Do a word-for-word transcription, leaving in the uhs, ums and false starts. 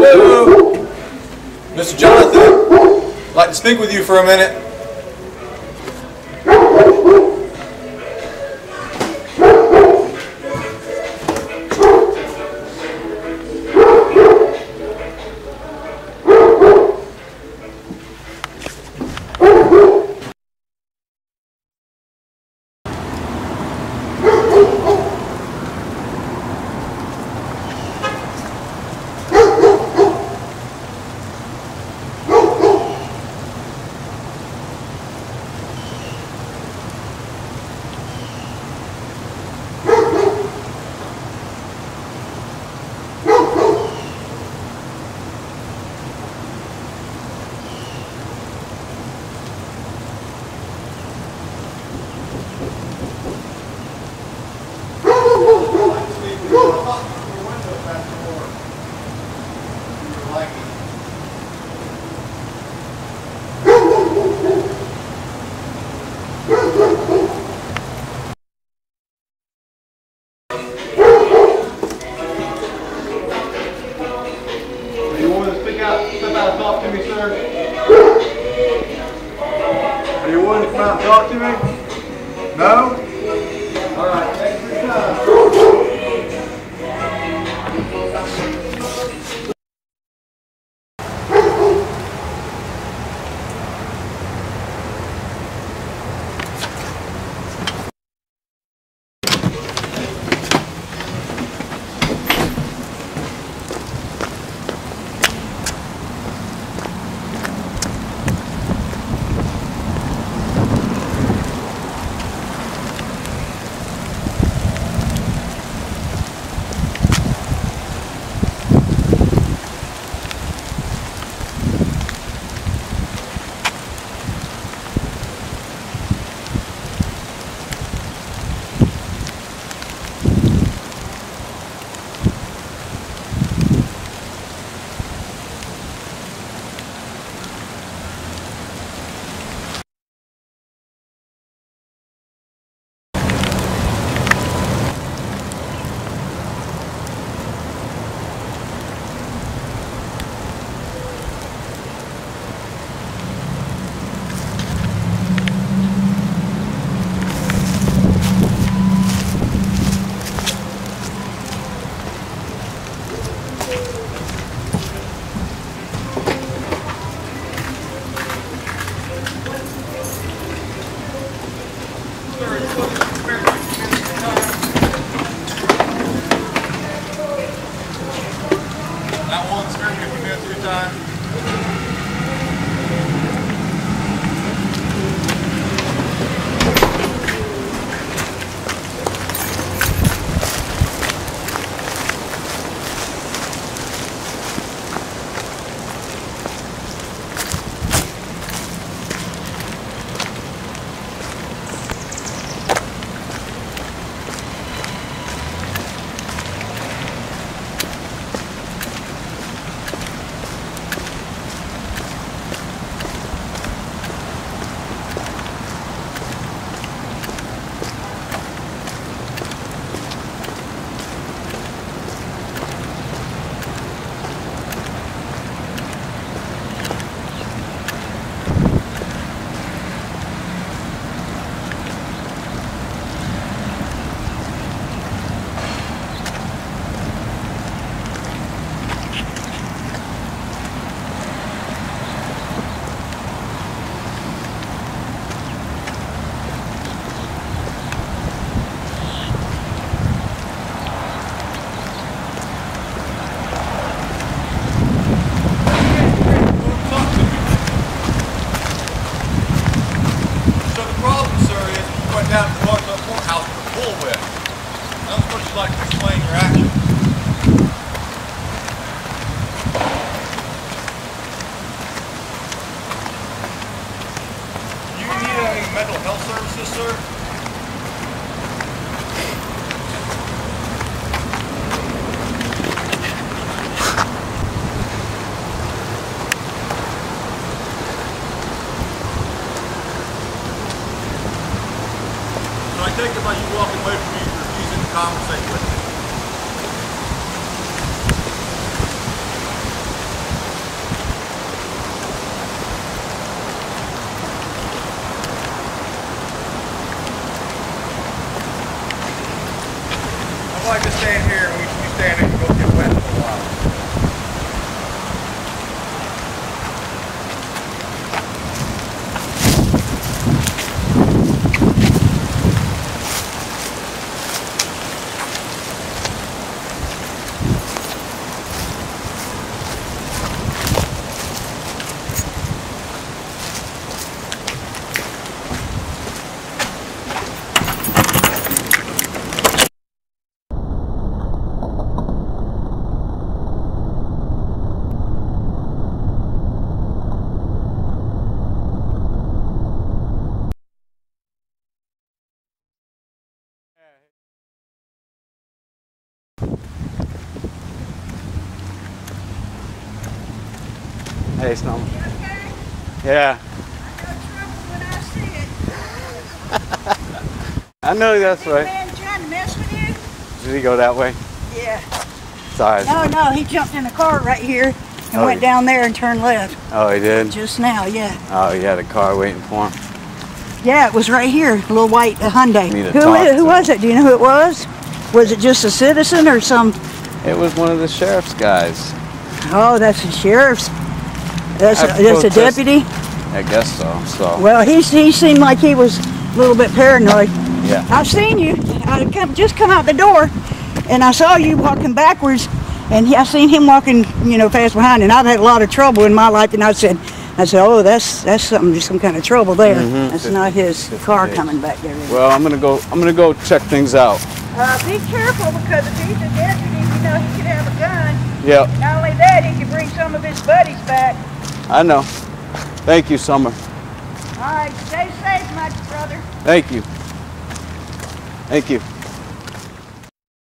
Hello, Mister Jonathan. I'd like to speak with you for a minute. Talk to me, sir. Are you willing to come out and talk to me? No? All right, thanks for your time. That one, sir, if you go through time. saying it can go get wet for a while. Hey, Snow. Yeah. I know that's right. Man trying to mess with you? Did he go that way? Yeah. Sorry. No, no, he jumped in the car right here and Oh, went yeah. down there and turned left. Oh, he did? Just now, yeah. Oh, he had a car waiting for him. Yeah, it was right here, a little white a Hyundai. Need to Who, talk i- who to was it? Do you know who it was? Was it just a citizen or some? It was one of the sheriff's guys. Oh, that's the sheriff's. That's a, I that's a protest- deputy. I guess so. So. Well, he he seemed like he was a little bit paranoid. Yeah. I've seen you. I come, just come out the door, and I saw you walking backwards, and he, I seen him walking, you know, fast behind. And I've had a lot of trouble in my life, and I said, I said, oh, that's that's something, some kind of trouble there. Mhm. That's not his car coming back there. Well, I'm gonna go. I'm gonna go check things out. Uh, be careful, because if he's a deputy, you know he could have a gun. Yep. Not only that, he could bring some of his buddies back. I know. Thank you, Summer. All right, stay safe, my brother. Thank you. Thank you.